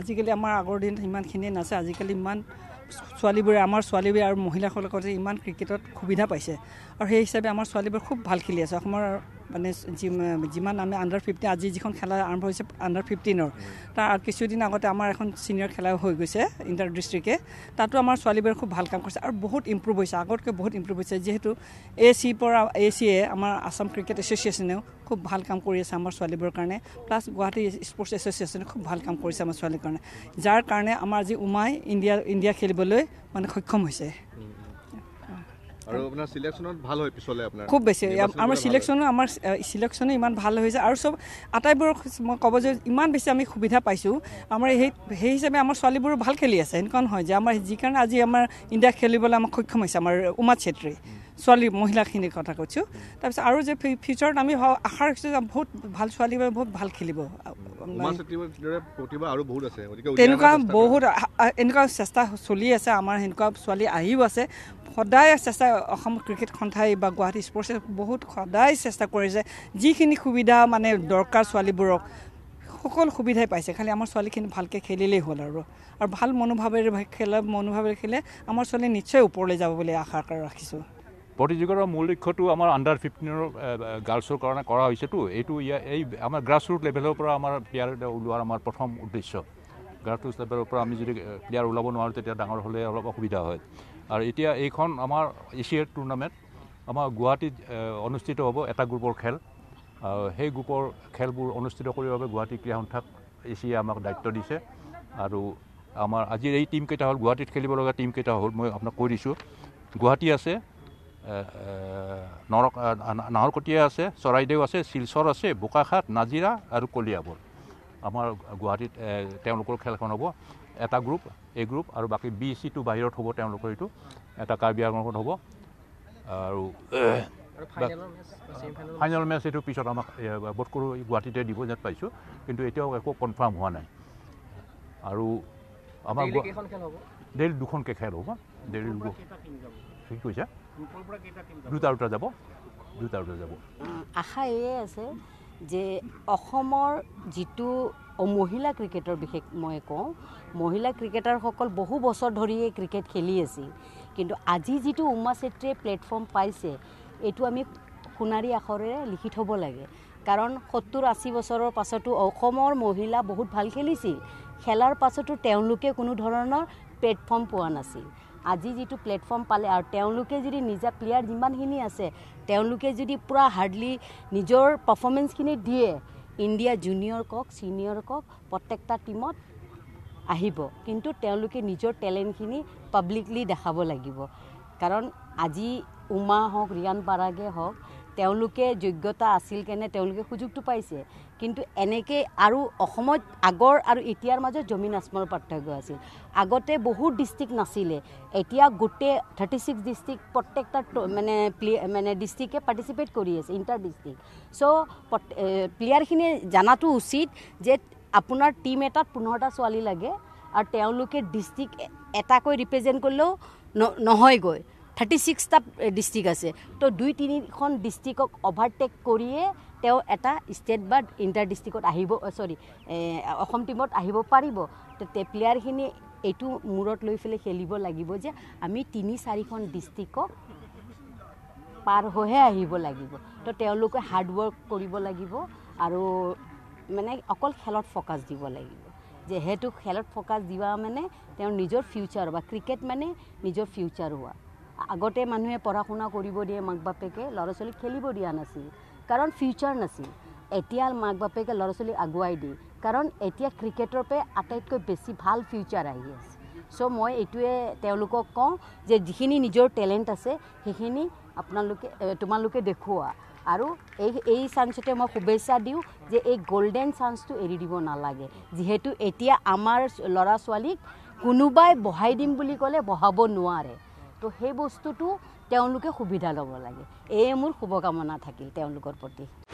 আজিকালি আমাৰ আগৰ দিন ইমানখিনি নাছে আজিকালি ইমান ছোৱালীবোৰে আমাৰ ছোৱালীবোৰে আৰু মহিলাসকলে ইমান ক্ৰিকেটত সুবিধা পাইছে আৰু সেই হিচাপে আমাৰ ছোৱালীবোৰ খুব ভাল খেলি আছে অসমৰ মানে যিমান আমি আণ্ডাৰ 15 আজি যিখন খেলা আৰম্ভ হৈছে আণ্ডাৰ 15ৰ তাৰ কিছুদিন আগতে আমাৰ এখন চিনিয়ৰ খেলা হৈ গৈছে ইণ্টাৰ ডিষ্ট্ৰিক্টে তাতো আমাৰ ছোৱালীবোৰে খুব ভাল কাম কৰিছে আৰু বহুত ইম্প্ৰুভ হৈছে আগতকৈ বহুত ইম্প্ৰুভ হৈছে যিহেতু এচিয়ে আমাৰ আসাম ক্ৰিকেট এছ'চিয়েশ্যনেও খুব ভাল কাম কৰি আছে আমাৰ ছোৱালীবোৰৰ কাৰণে প্লাছ গুৱাহাটী স্পৰ্টছ এছ'চিয়েশ্যনে খুব ভাল কাম কৰিছে আমাৰ ছোৱালীৰ কাৰণে যাৰ কাৰণে আমাৰ আজি উমাই ইণ্ডিয়া খেলিবলৈ মানে সক্ষম হৈছে আৰু আপোনাৰ সিলেকশনত ভাল হয় পিছলে আপোনাৰ খুব বেছি আমাৰ সিলেকশনো ইমান ভাল হৈছে আৰু সব আটাইবোৰ মই ক'ব যে ইমান বেছি আমি সুবিধা পাইছোঁ আমাৰ সেই হিচাপে আমাৰ ছোৱালীবোৰ ভাল খেলি আছে এনেকুৱা নহয় যে আমাৰ যি কাৰণে আজি আমাৰ ইণ্ডিয়া খেলিবলৈ আমাক সক্ষম হৈছে আমাৰ উমা চেত্ৰী ছোৱালী মহিলাখিনিৰ কথা কৈছোঁ তাৰপিছত আৰু যে ফিউচাৰত আমি আশা ৰাখিছোঁ যে বহুত ভাল ছোৱালীবোৰে বহুত ভাল খেলিব তেনেকুৱা বহুত এনেকুৱা চেষ্টা চলি আছে আমাৰ সেনেকুৱা ছোৱালী আহিও আছে সদায় চেষ্টা অসম ক্ৰিকেট সন্থাই বা গুৱাহাটী স্পৰ্টছে বহুত সদায় চেষ্টা কৰিছে যিখিনি সুবিধা মানে দৰকাৰ ছোৱালীবোৰক সকলো সুবিধাই পাইছে খালি আমাৰ ছোৱালীখিনি ভালকৈ খেলিলেই হ'ল আৰু ভাল মনোভাৱেৰে খেলে আমাৰ ছোৱালী নিশ্চয় ওপৰলৈ যাব বুলি আশা ৰাখিছোঁ প্ৰতিযোগিতাৰ মূল লক্ষ্যটো আমাৰ আণ্ডাৰ 15ৰ গাৰ্লছৰ কাৰণে কৰা হৈছেতো এইটো এই আমাৰ গ্ৰাছৰুট লেভেলৰ পৰা আমাৰ প্লেয়াৰ ওলোৱাৰ আমাৰ প্ৰথম উদ্দেশ্য গ্ৰাছৰুট লেভেলৰ পৰা আমি যদি প্লেয়াৰ ওলাব নোৱাৰোঁ তেতিয়া ডাঙৰ হ'লে অলপ অসুবিধা হয় আৰু এতিয়া এইখন আমাৰ এছিয়াৰ টুৰ্ণামেণ্ট আমাৰ গুৱাহাটীত অনুষ্ঠিত হ'ব এটা গ্ৰুপৰ খেল সেই গ্ৰুপৰ খেলবোৰ অনুষ্ঠিত কৰিবৰ বাবে গুৱাহাটী ক্ৰীড়া সন্থাক এছিয়াই আমাক দায়িত্ব দিছে আৰু আমাৰ আজিৰ এই টীমকেইটা হ'ল গুৱাহাটীত খেলিব লগা টীমকেইটা হ'ল মই আপোনাক কৈ দিছোঁ গুৱাহাটী আছে নাহৰকটীয়া আছে চৰাইদেউ আছে শিলচৰ আছে বোকাখাট নাজিৰা আৰু কলিয়াবৰ আমাৰ গুৱাহাটীত তেওঁলোকৰ খেলখন হ'ব এটা গ্ৰুপ এ গ্ৰুপ আৰু বাকী BC2 বাহিৰত হ'ব তেওঁলোকৰ এইটো এটা কাৰ্বি আংলঙত হ'ব আৰু ফাইনেল মেচ এইটো পিছত আমাক বোধ কৰোঁ গুৱাহাটীতে দিব যেন পাইছোঁ কিন্তু এতিয়াও একো কনফাৰ্ম হোৱা নাই আৰু আমাৰ ডেইলি দুখনকৈ খেল হ'ব ডেইলি কি কৈছা দুটা যাব আশা এয়ে আছে যে অসমৰ যিটো মহিলা ক্ৰিকেটৰ বিশেষ মই কওঁ মহিলা ক্ৰিকেটাৰসকল বহু বছৰ ধৰিয়ে ক্ৰিকেট খেলি আছিল কিন্তু আজি যিটো উমা চেত্ৰীয়ে প্লেটফৰ্ম পাইছে এইটো আমি সোণাৰী আখৰেৰে লিখি থ'ব লাগে কাৰণ 70-80 বছৰৰ পাছতো অসমৰ মহিলা বহুত ভাল খেলিছিল খেলাৰ পাছতো তেওঁলোকে কোনো ধৰণৰ প্লেটফৰ্ম পোৱা নাছিল আজি যিটো প্লেটফৰ্ম পালে আৰু তেওঁলোকে যদি নিজা প্লেয়াৰ যিমানখিনি আছে তেওঁলোকে যদি পুৰা হাৰ্ডলি নিজৰ পাৰফৰ্মেঞ্চখিনি দিয়ে ইণ্ডিয়া জুনিয়ৰ কওক ছিনিয়ৰ কওক প্ৰত্যেকটা টীমত আহিব কিন্তু তেওঁলোকে নিজৰ টেলেণ্টখিনি পাব্লিকলি দেখাব লাগিব কাৰণ আজি উমা হওক ৰিয়ান পাৰাগে হওক তেওঁলোকে যোগ্যতা আছিল কেনে তেওঁলোকে সুযোগটো পাইছে কিন্তু এনেকৈ আৰু অসমত আগৰ আৰু এতিয়াৰ মাজত জমিন আচমানৰ পাৰ্থক্য আছিল আগতে বহুত ডিষ্ট্ৰিক্ট নাছিলে এতিয়া গোটেই 36 ডিষ্ট্ৰিক্ট প্ৰত্যেকটা মানে ডিষ্ট্ৰিক্টে পাৰ্টিচিপেট কৰি আছে ইণ্টাৰ ডিষ্ট্ৰিক্ট চ' প্লেয়াৰখিনিয়ে জনাটো উচিত যে আপোনাৰ টীম এটাত 15টা ছোৱালী লাগে আৰু তেওঁলোকে ডিষ্ট্ৰিক্ট এটাকৈ ৰিপ্ৰেজেণ্ট কৰিলেও নহয়গৈ 36টা ডিষ্ট্ৰিক্ট আছে তো 2-3খন ডিষ্ট্ৰিক্টক অভাৰটেক কৰিয়ে তেওঁ এটা ষ্টেট বা ইণ্টাৰ ডিষ্ট্ৰিক্টত আহিব অসম টীমত আহিব পাৰিব তো প্লেয়াৰখিনি এইটো মূৰত লৈ পেলাই খেলিব লাগিব যে আমি 3-4খন ডিষ্ট্ৰিক্টক পাৰ হৈহে আহিব লাগিব তো তেওঁলোকে হাৰ্ড ৱৰ্ক কৰিব লাগিব আৰু মানে অকল খেলত ফ'কাছ দিব লাগিব যিহেতু খেলত ফ'কাছ দিবা মানে তেওঁৰ নিজৰ ফিউচাৰ বা ক্ৰিকেট মানে নিজৰ ফিউচাৰ হোৱা আগতে মানুহে পঢ়া শুনা কৰিব দিয়ে মাক বাপেকে ল'ৰা ছোৱালীক খেলিব দিয়া নাছিল কাৰণ ফিউচাৰ নাছিল এতিয়া মাক বাপেকে ল'ৰা ছোৱালীক আগুৱাই দিয়ে কাৰণ এতিয়া ক্ৰিকেটৰ পৰা আটাইতকৈ বেছি ভাল ফিউচাৰ আহি আছে চ' মই এইটোৱে তেওঁলোকক কওঁ যে যিখিনি নিজৰ টেলেণ্ট আছে সেইখিনি তোমালোকে দেখুওৱা আৰু এই চান্সতে মই শুভেচ্ছা দিওঁ যে এই গোল্ডেন চান্সটো এৰি দিব নালাগে যিহেতু এতিয়া আমাৰ ল'ৰা ছোৱালীক কোনোবাই বহাই দিম বুলি ক'লে বহাব নোৱাৰে তো সেই বস্তুটো তেওঁলোকে সুবিধা ল'ব লাগে এয়ে মোৰ শুভকামনা থাকিল তেওঁলোকৰ প্ৰতি